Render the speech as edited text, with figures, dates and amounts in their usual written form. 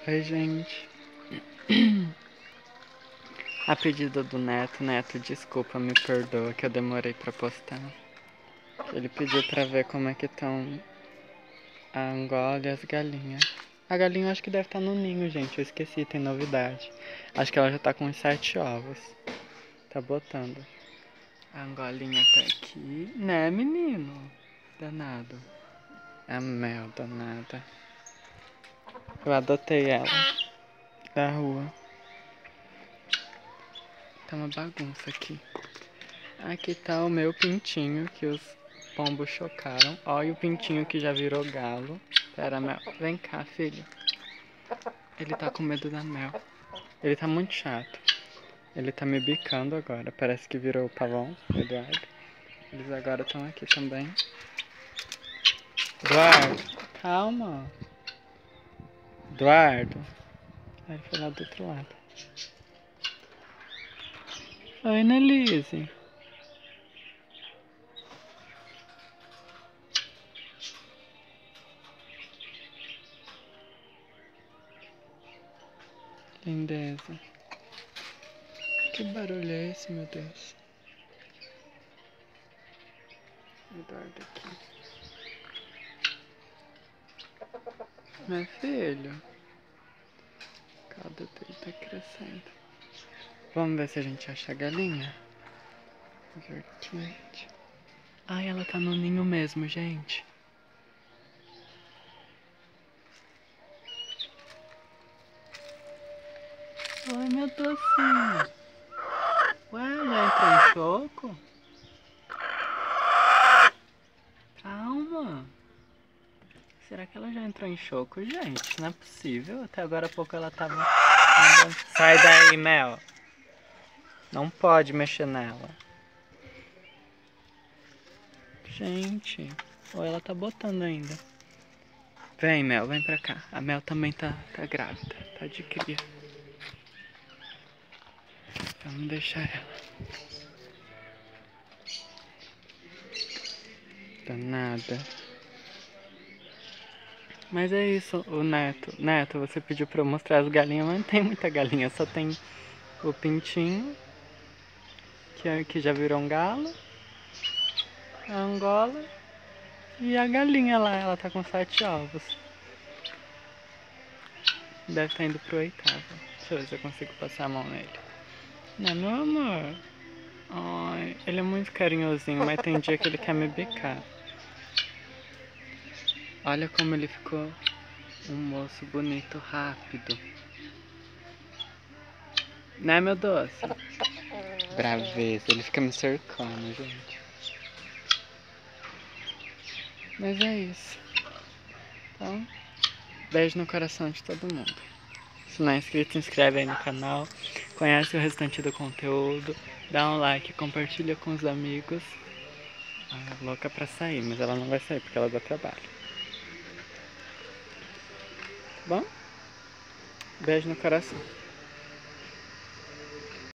Oi, gente. A pedido do Neto, desculpa, me perdoa que eu demorei pra postar. Ele pediu pra ver como é que estão a Angola e as galinhas. A galinha eu acho que deve estar no ninho, gente. Eu esqueci, tem novidade. Acho que ela já tá com uns 7 ovos. Tá botando. A Angolinha tá aqui. Né, menino? Danado. A Mel, danada. Eu adotei ela da rua. Tá uma bagunça aqui. Aqui tá o meu pintinho que os pombos chocaram. Olha o pintinho que já virou galo. Pera, Mel. Vem cá, filho. Ele tá com medo da Mel. Ele tá muito chato. Ele tá me bicando agora. Parece que virou o pavão, Eduardo. Eles agora estão aqui também. Eduardo, calma. Eduardo. Aí ele foi lá do outro lado. Oi, Nelise. Lindeza. Que barulho é esse, meu Deus? Eduardo aqui. Meu filho. A cauda dele tá crescendo. Vamos ver se a gente acha a galinha. Divertidamente. Ai, ela tá no ninho mesmo, gente. Oi, meu docinho. Ué, já entrou em choco? Calma. Será que ela já entrou em choco, gente? Não é possível. Até agora há pouco ela tava andando. Sai daí, Mel. Não pode mexer nela. Gente. Ou ela tá botando ainda. Vem, Mel. Vem pra cá. A Mel também tá grávida. Tá de cria. Vamos deixar ela. Danada. Mas é isso, o Neto. Neto, você pediu pra eu mostrar as galinhas, mas não tem muita galinha. Só tem o pintinho, que já virou um galo. A Angola. E a galinha lá, ela tá com 7 ovos. Deve estar indo pro 8º. Deixa eu ver se eu consigo passar a mão nele. Não, meu amor. Ai, ele é muito carinhosinho, mas tem dia que ele quer me bicar. Olha como ele ficou um moço bonito, rápido. Né, meu doce? Braveza, ele fica me cercando, gente. Mas é isso. Então, beijo no coração de todo mundo. Se não é inscrito, se inscreve aí no canal. Conhece o restante do conteúdo. Dá um like, compartilha com os amigos. Ah, louca pra sair, mas ela não vai sair porque ela dá trabalho. Tá bom? Beijo no coração.